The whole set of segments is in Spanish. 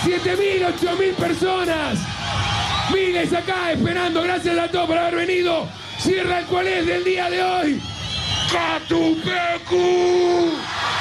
7.000, 8.000 personas. Miles acá esperando. Gracias a todos por haber venido. Cierra el cual es del día de hoy. ¡Catupecu!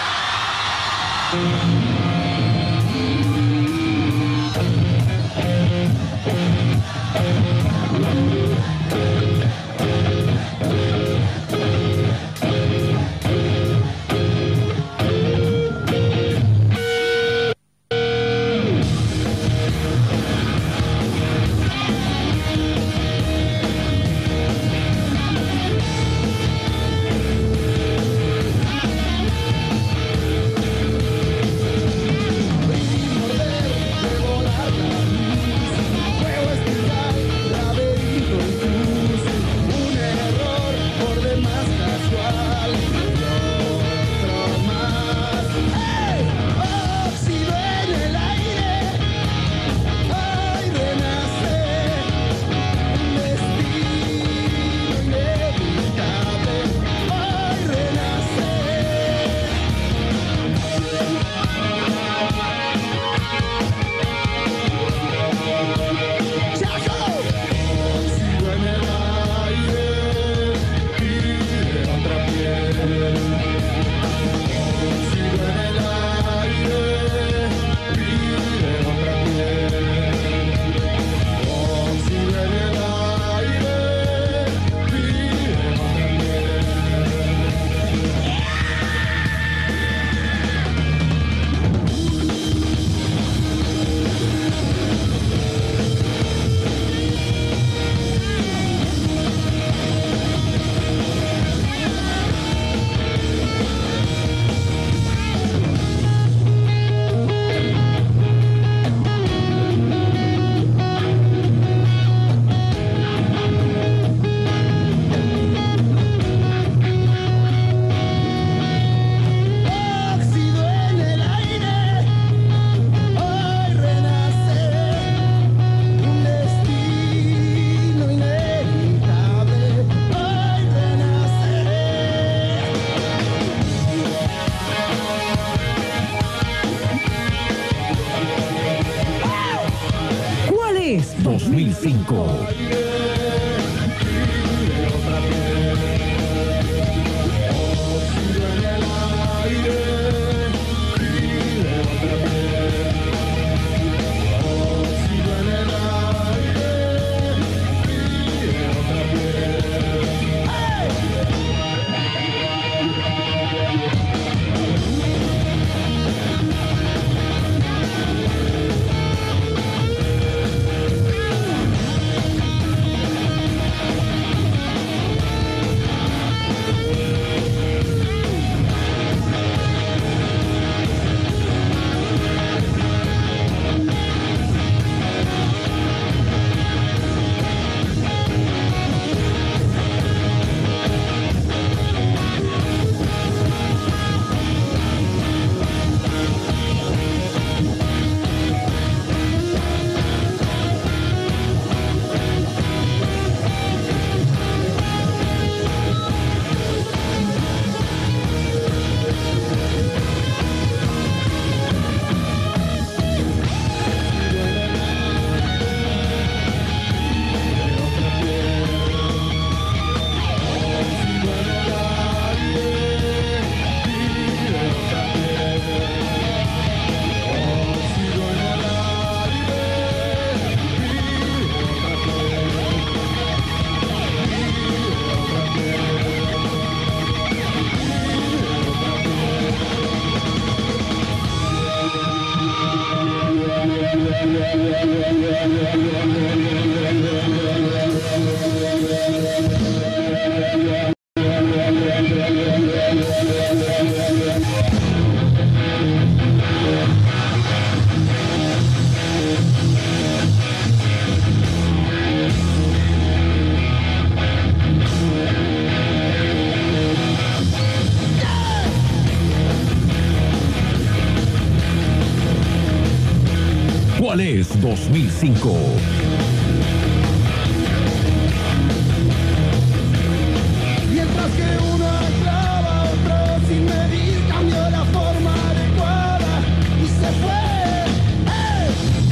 ¿Cuál es 2005? ¿Cuál es 2005? Mientras que uno clava a otro sin medir, cambió la forma adecuada y se fue. ¡Hey!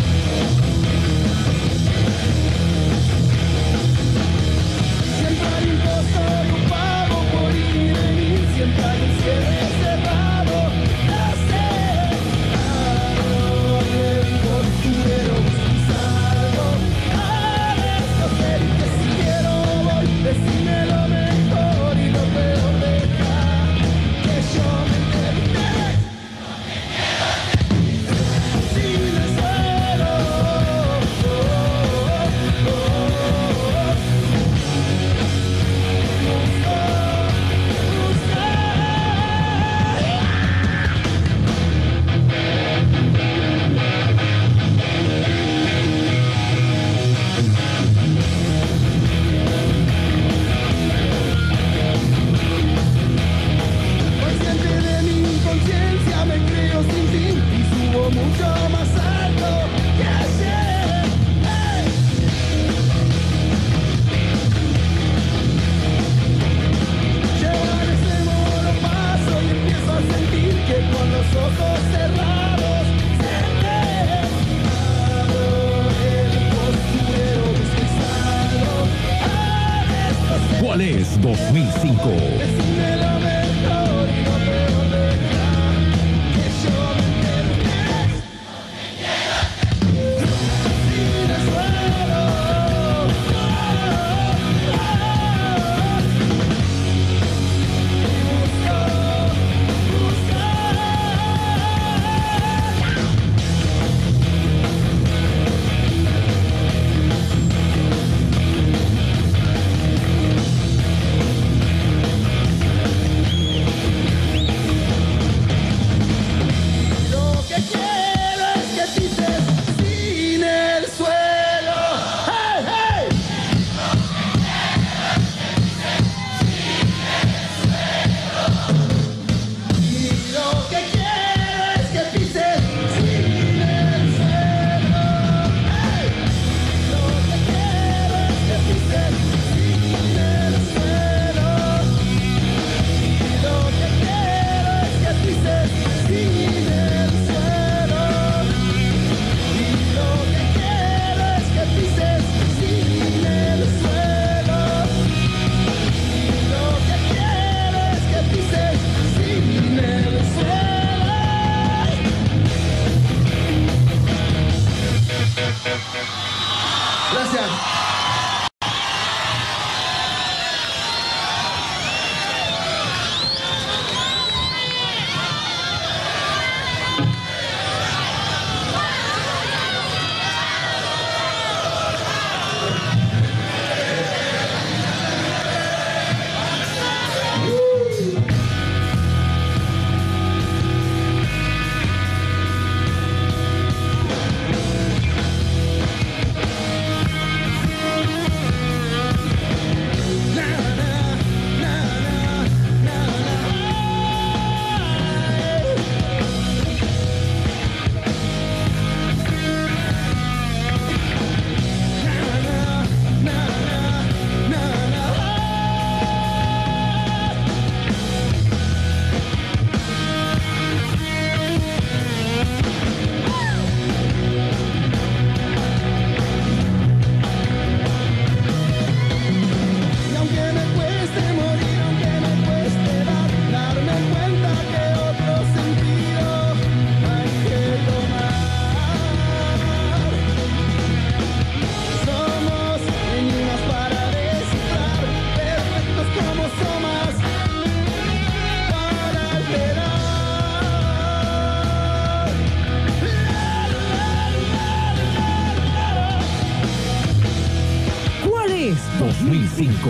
¿Cuál es 2005? Decime lo mejor y lo peor, deja que yo me entere. Sin el suelo. Lo que quiero es que pises sin el suelo. ¡Hey, hey! Y lo que quiero es que pises sin el suelo. ¡Hey! Lo que quiero es que pises sin el suelo. Y lo que quiero es que pises sin el suelo. Y lo que quiero es que pises sin el suelo. Y lo que quiero es que pises sin el suelo. Gracias. Y aunque me cueste morir, aunque me cueste darme cuenta que otro sentido hay que tomar. Somos niños para descifrar, perfectos como somos para alterar. ¿Cuál es 2005.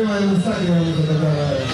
tema de Musaki que vamos a tocar ahora.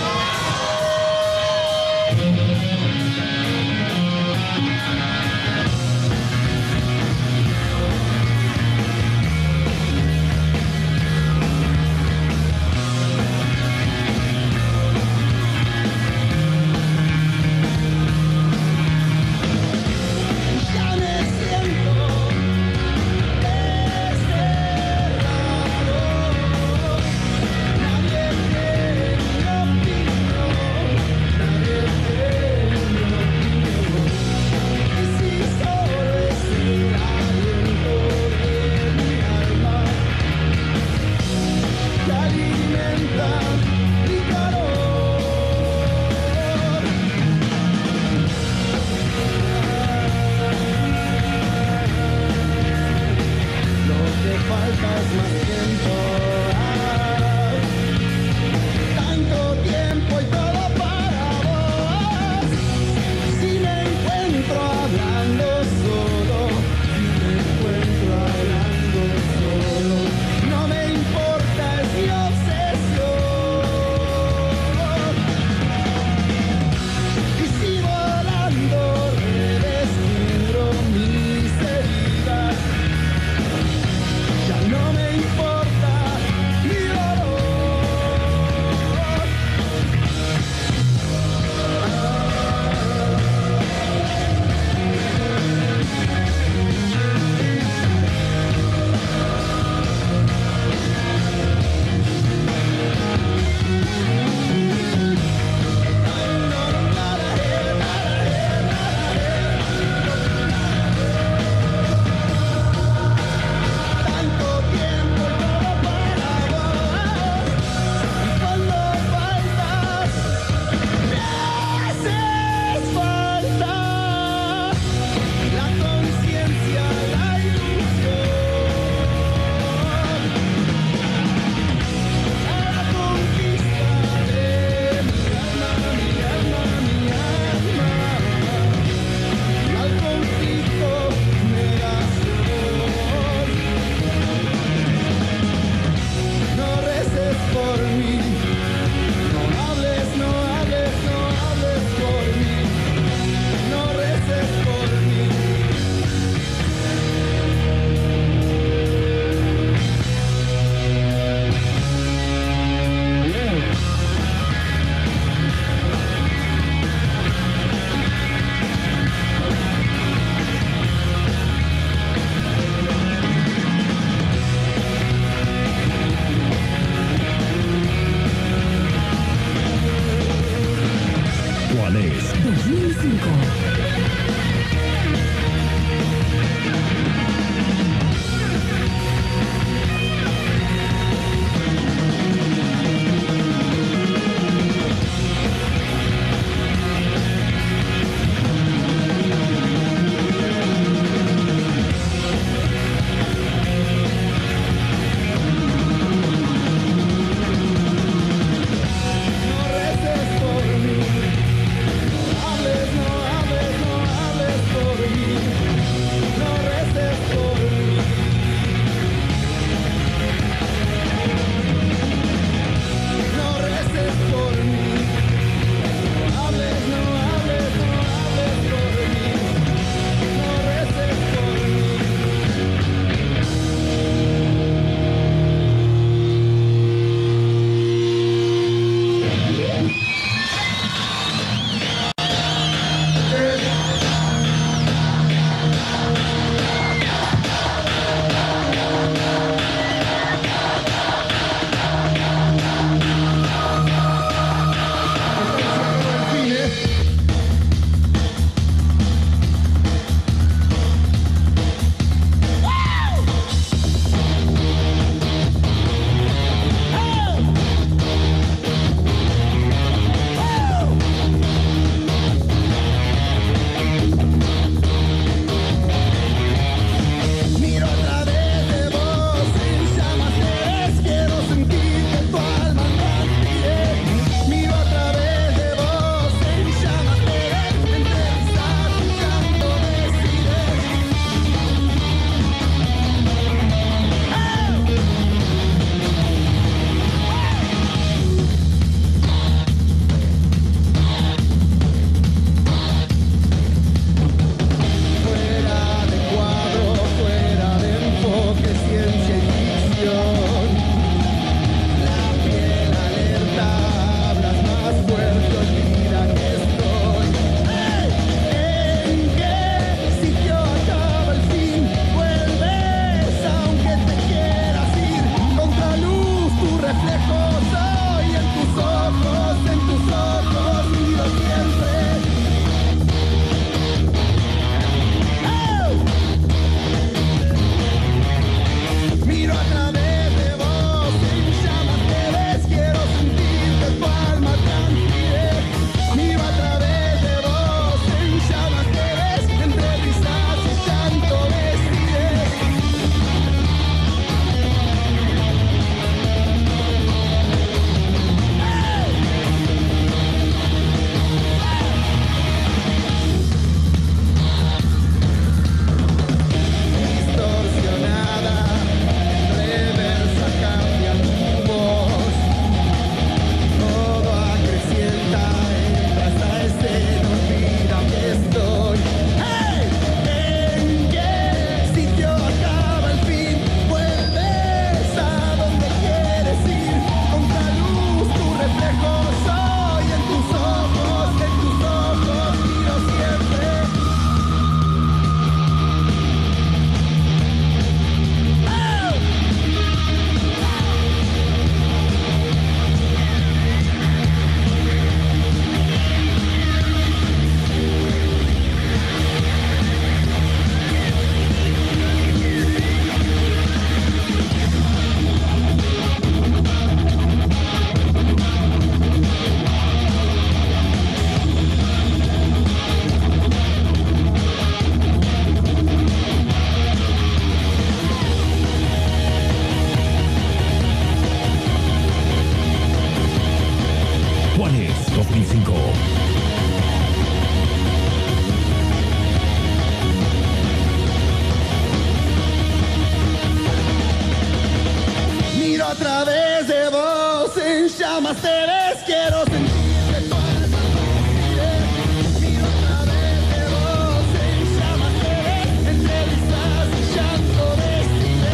a través de vos, en llamas te ves, quiero sentir que tu alma respire. Miro a través de vos, en llamas te ves, entre risas y llanto decide.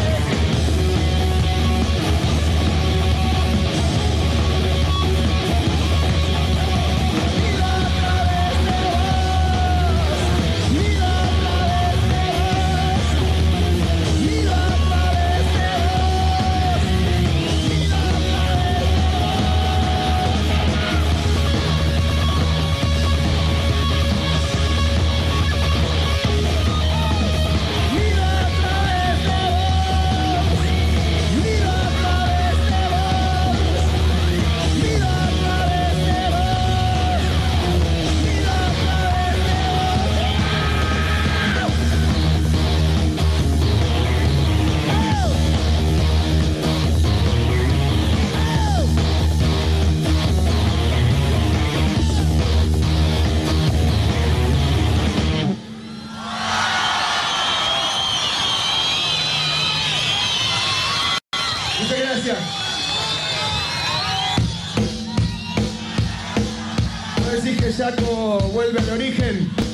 Miro a través de vos, miro a través de vos, miro a través de vos, miro a través de Muchas gracias. ¿No decís que Jaco vuelve al origen?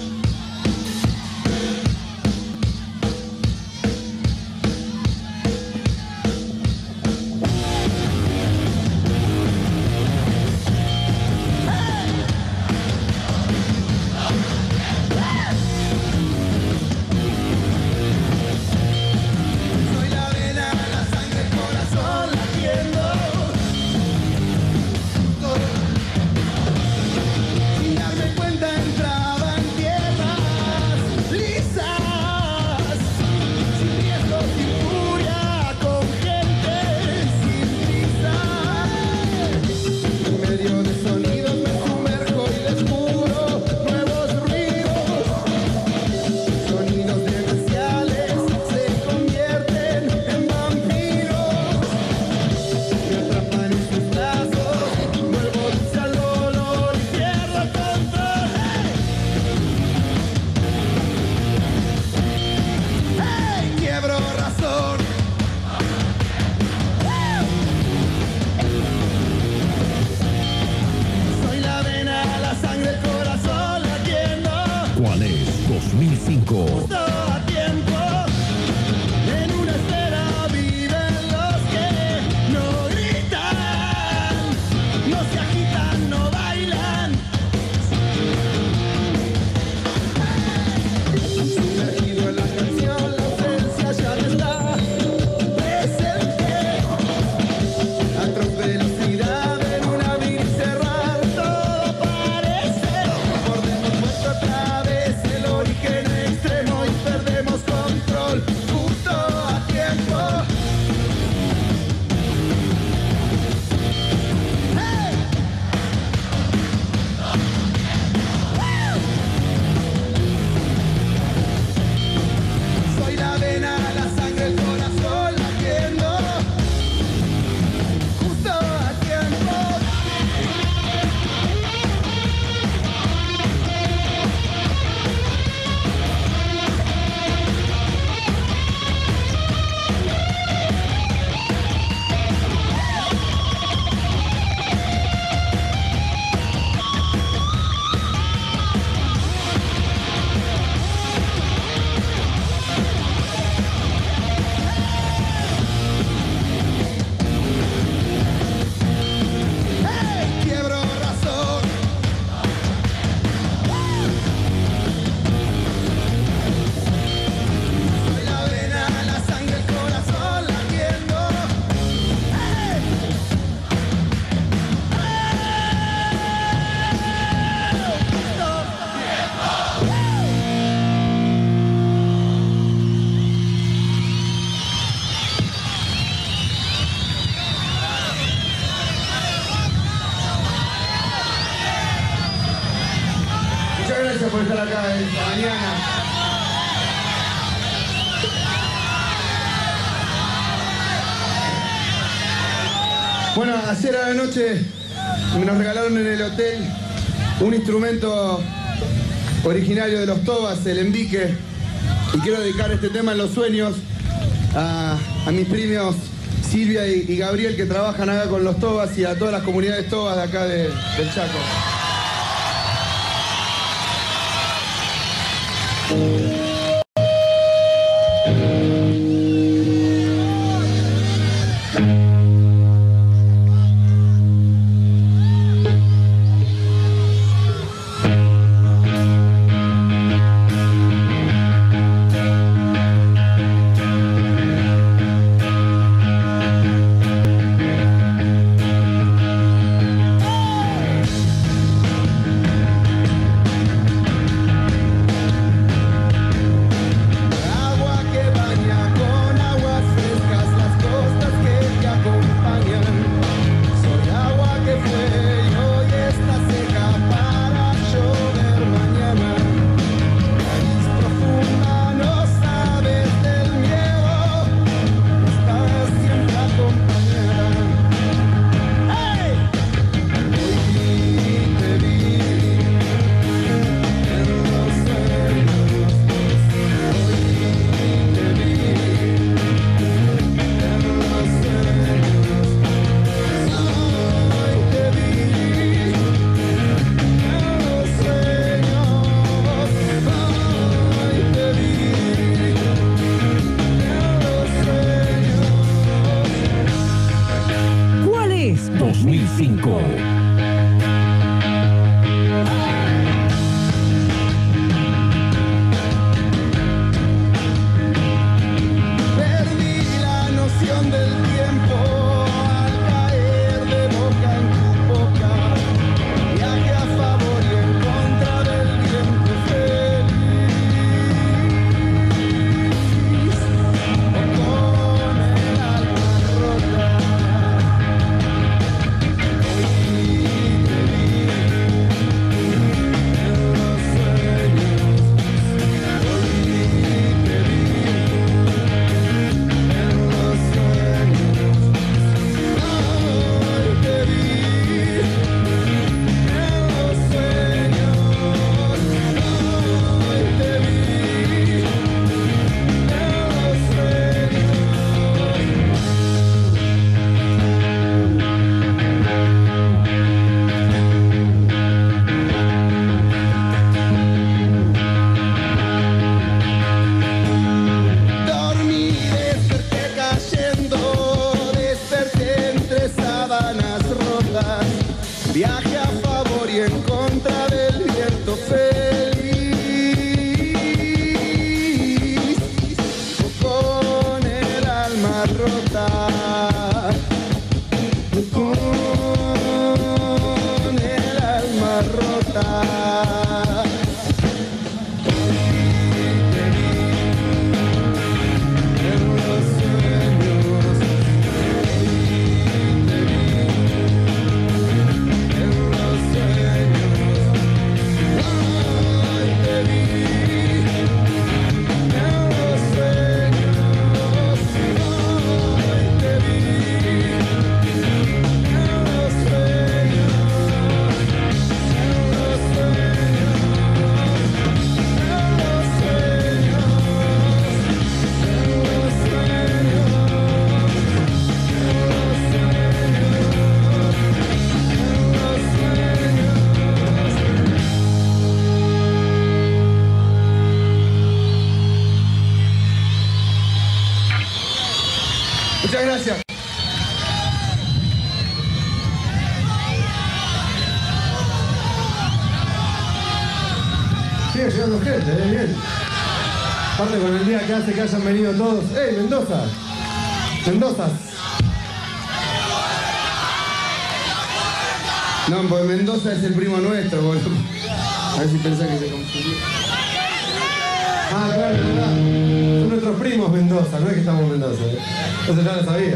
Soy la vena, la sangre, el corazón latiendo. Sin darme cuenta entraba en tierras lisas, sin riesgo, sin furia, con gente sin prisa. En medio de sonidos me sumerjo y descubro nuevos ruidos. Sonidos demenciales se convierten en vampiros. Me atrapan en sus brazos, vuelvo dulce al dolor y pierdo el control. ¡Hey! Quiebro razón. Soy la vena, la sangre, el corazón latiendo. ¿Cuál es? 2005. Justo a tiempo, en una esfera viven los que no gritan, no se agitan, no bailan. Sumergido en la canción, la ausencia ya no está presente. A atroz velocidad en un abrir y cerrar todo parece. Mordemos vuelta otra vez el origen extremo y perdemos control justo a tiempo. ¡Hey! Soy la vena, la sangre, el corazón latiendo justo a tiempo. ¡Hey! Quiebro razón. Soy la vena, la sangre, el corazón latiendo. ¡Hey! Muchas gracias por estar acá esta mañana. Bueno, ayer a la noche nos regalaron en el hotel un instrumento originario de los Tobas, el embique. Y quiero dedicar este tema en los sueños a mis primos Silvia y Gabriel, que trabajan acá con los Tobas, y a todas las comunidades Tobas de acá del Chaco. Viaje a favor y en contra del viento feliz, con el alma rota, con el alma rota. Muchas gracias. Sigue llegando gente, bien. Aparte con el día que hace que hayan venido todos. ¡Ey, Mendoza! Mendoza. No, pues Mendoza es el primo nuestro, boludo. A ver si pensás que se confundió. Ah, claro, es verdad. Son nuestros primos Mendoza, no es que estamos en Mendoza. Eso ya lo sabía.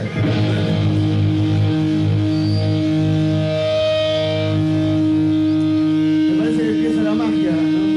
Me parece que empieza la magia, ¿no?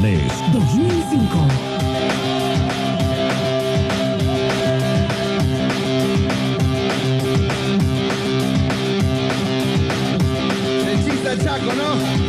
Actuales. 2005. El chiste Chaco, ¿no?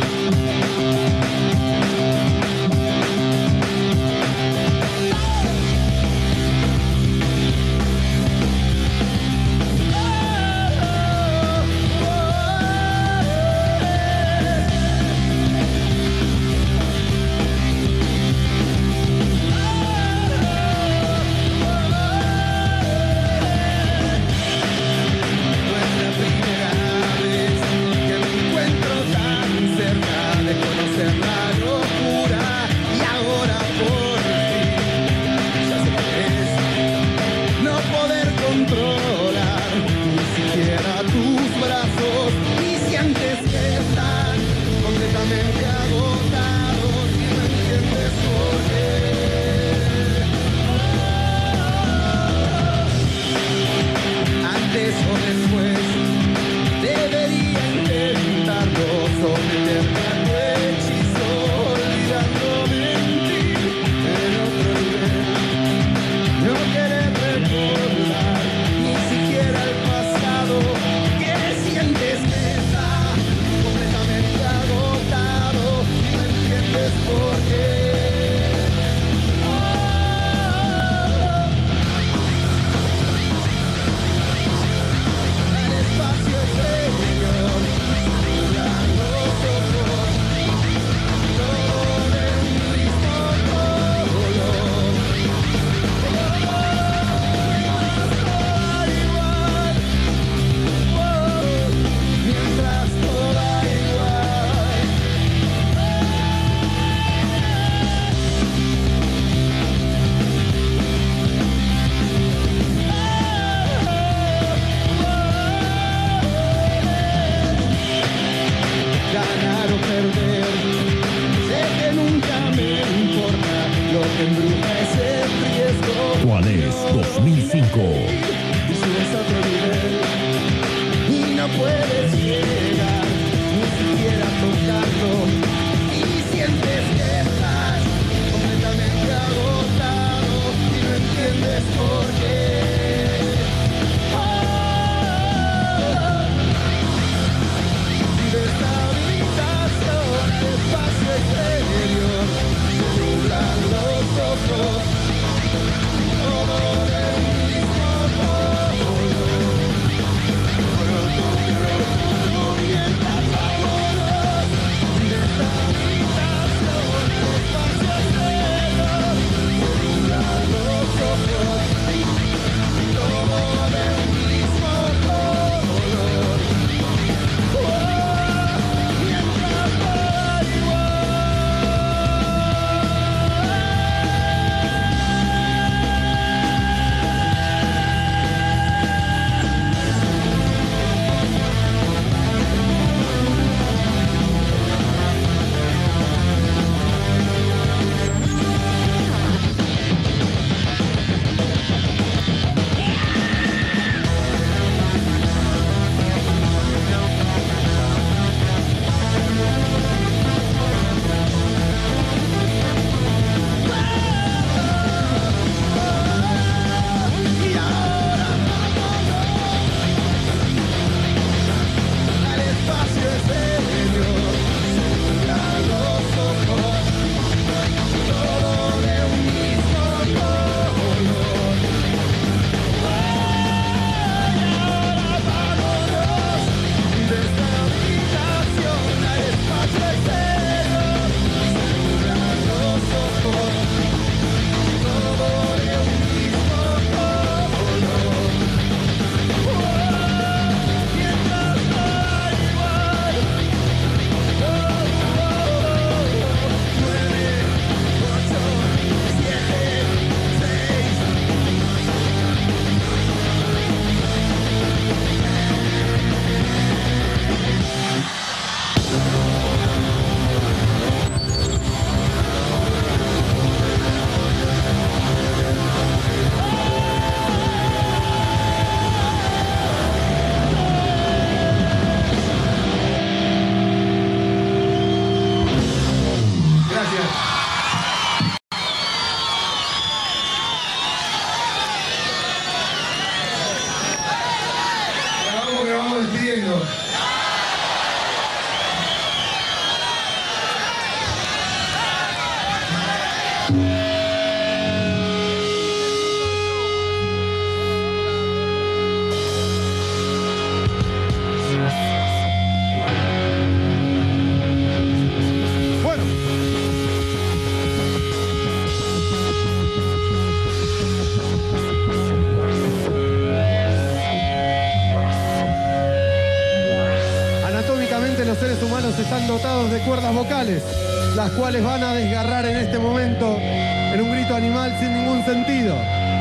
cuerdas vocales, las cuales van a desgarrar en este momento en un grito animal sin ningún sentido.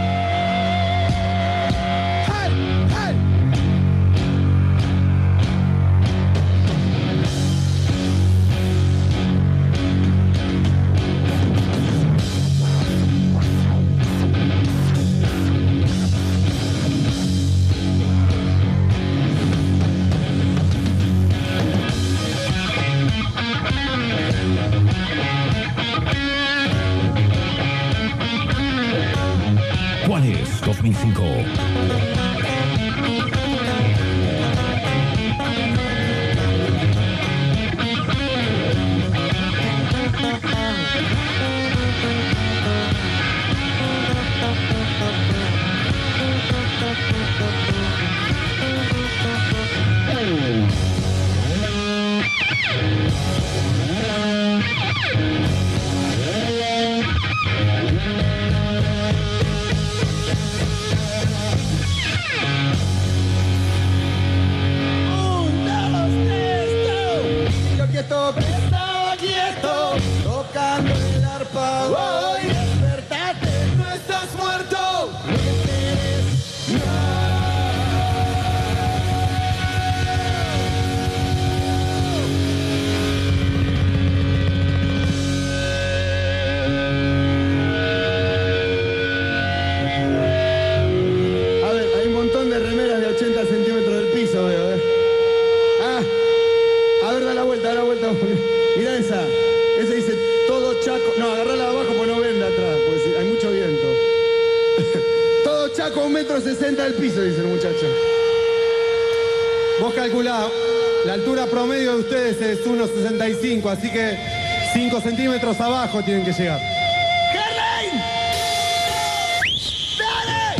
Juanes 2005. Estaba quieto, tocando el arpa. Hoy despertate, no estás muerto. A ver, hay un montón de remeras de 80 centímetros del piso, veo, a ver, da la vuelta, Mirá esa dice todo Chaco. No, agarrala de abajo porque no ven de atrás, porque hay mucho viento. Todo Chaco, 1,60 m del piso, dice el muchacho. Vos calculá, la altura promedio de ustedes es 1,65, así que 5 centímetros abajo tienen que llegar. ¡Gerlain! ¡Dale!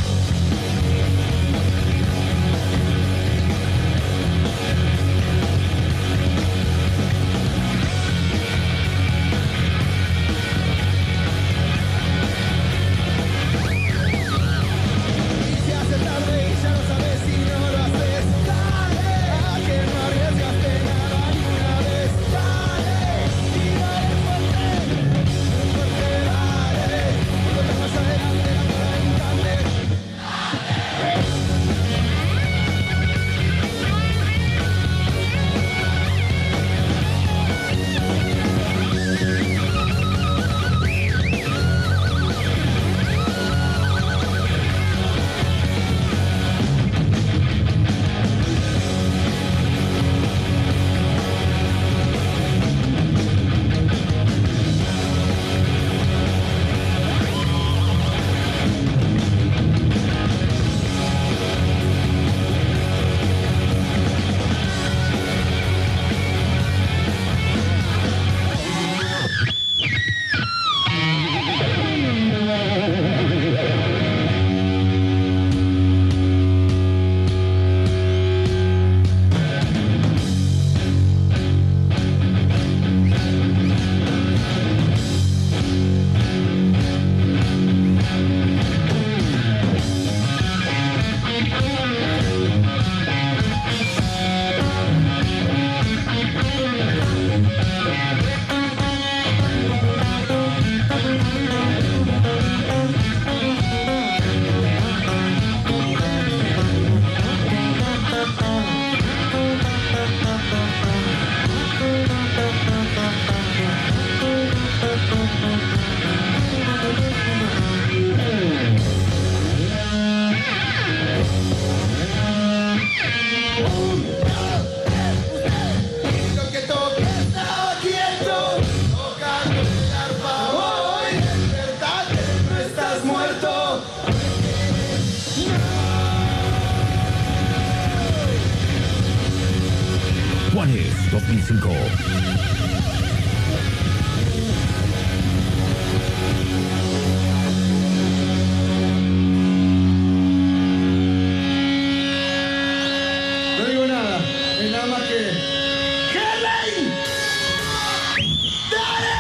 Se hace tarde y ya no sabes si no lo haces. Dale, a que no arriesgaste nada ni una vez. Dale, y dale fuerte, dale. Cuando más adelante la moda instante. Lo que toque estaba quieto, tocando el arpa. Hoy despertate, no estás muerto. Juanes 2005. No digo nada, es nada más que... ¡Gerlain! ¡Dale!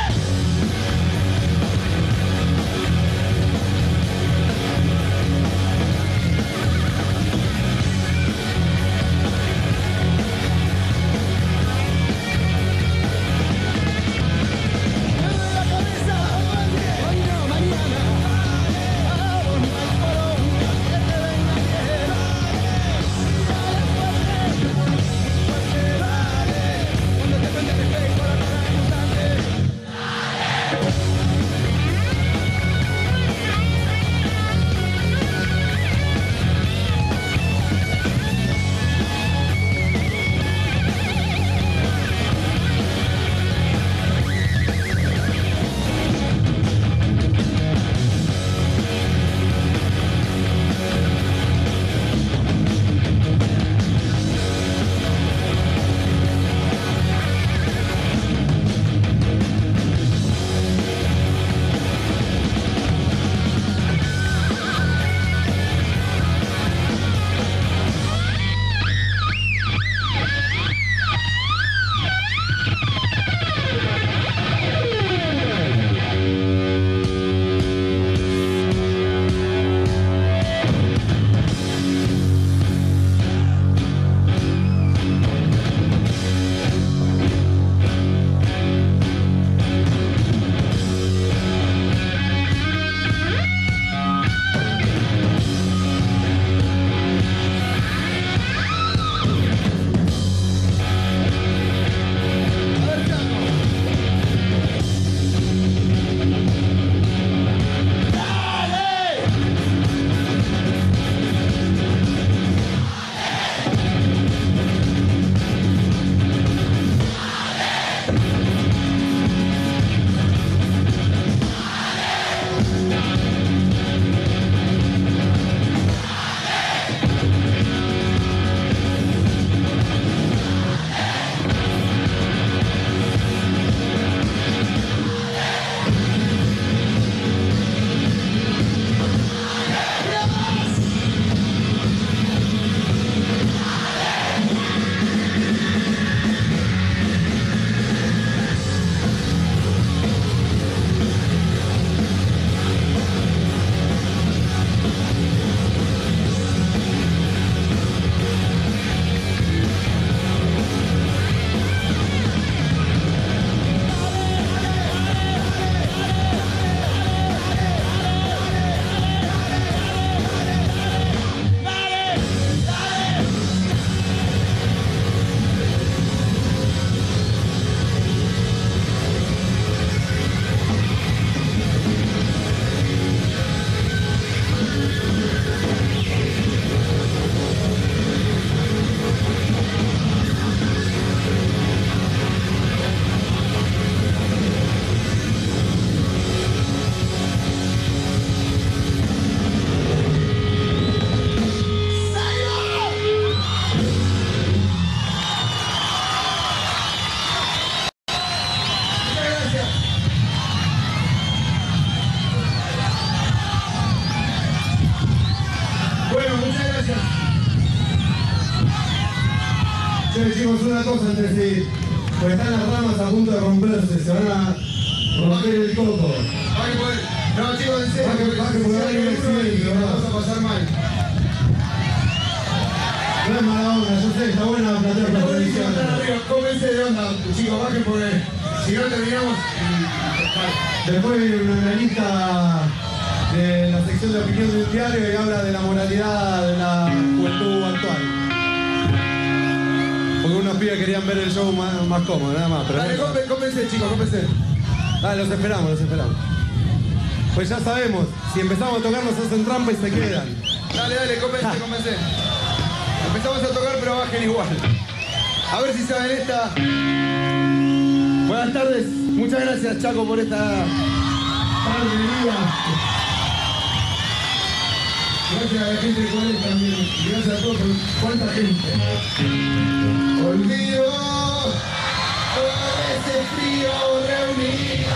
una cosa entre sí. Pues están las ramas a punto de romperse, se van a romper el coco. No, chicos, en serio, Baje porque va a haber un accidente, ¿no? vamos a pasar mal. No es mala onda, yo sé, está buena la platea para televisión. Cómense de onda, chicos, bajen porque si no terminamos. Después viene una analista de la sección de opinión de un diario y habla de la moralidad de la juventud actual. Porque unos pibes querían ver el show más cómodo, nada más. Pero Dale, cómense, chicos, cómense. dale, los esperamos, los esperamos. Pues ya sabemos, si empezamos a tocar nos hacen trampa y se quedan. Dale, cómense. Empezamos a tocar, pero bajen igual. A ver si saben esta. Buenas tardes. Muchas gracias, Chaco, por esta tarde, día. Gracias a la gente de Cuales también. Y gracias a todos por cuánta gente. Olvido todo ese frío reunido.